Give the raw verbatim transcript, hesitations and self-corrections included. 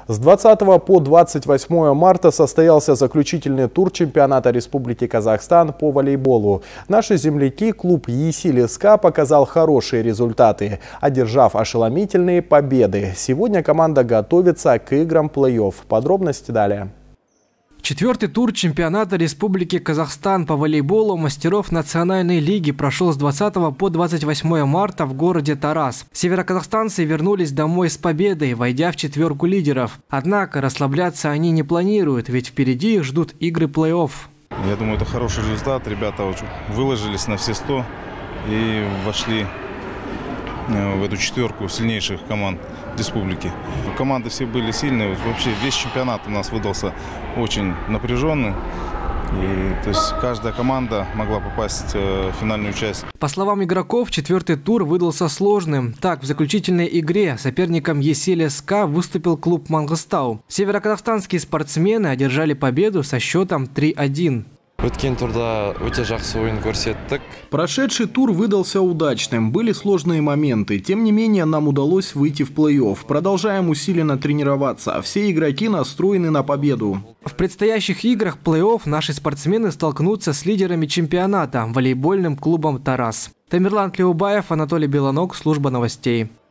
С двадцатого по двадцать восьмое марта состоялся заключительный тур чемпионата Республики Казахстан по волейболу. Наши земляки, клуб «Есиль-СК», показал хорошие результаты, одержав ошеломительные победы. Сегодня команда готовится к играм плей-офф. Подробности далее. Четвертый тур чемпионата Республики Казахстан по волейболу мастеров национальной лиги прошел с двадцатого по двадцать восьмое марта в городе Тарас. Североказахстанцы вернулись домой с победой, войдя в четверку лидеров. Однако расслабляться они не планируют, ведь впереди их ждут игры плей-офф. Я думаю, это хороший результат. Ребята выложились на все сто и вошли в эту четверку сильнейших команд республики. Команды все были сильные. Вообще весь чемпионат у нас выдался очень напряженный. И, то есть каждая команда могла попасть в финальную часть. По словам игроков, четвертый тур выдался сложным. Так, в заключительной игре соперником «Есиль-СК» выступил клуб «Мангыстау». Североказахстанские спортсмены одержали победу со счетом три один. Прошедший тур выдался удачным, были сложные моменты. Тем не менее, нам удалось выйти в плей-офф. Продолжаем усиленно тренироваться. Все игроки настроены на победу. В предстоящих играх плей-офф наши спортсмены столкнутся с лидерами чемпионата – волейбольным клубом «Тарас». Тамерлан Клеубаев, Анатолий Белоног, служба новостей.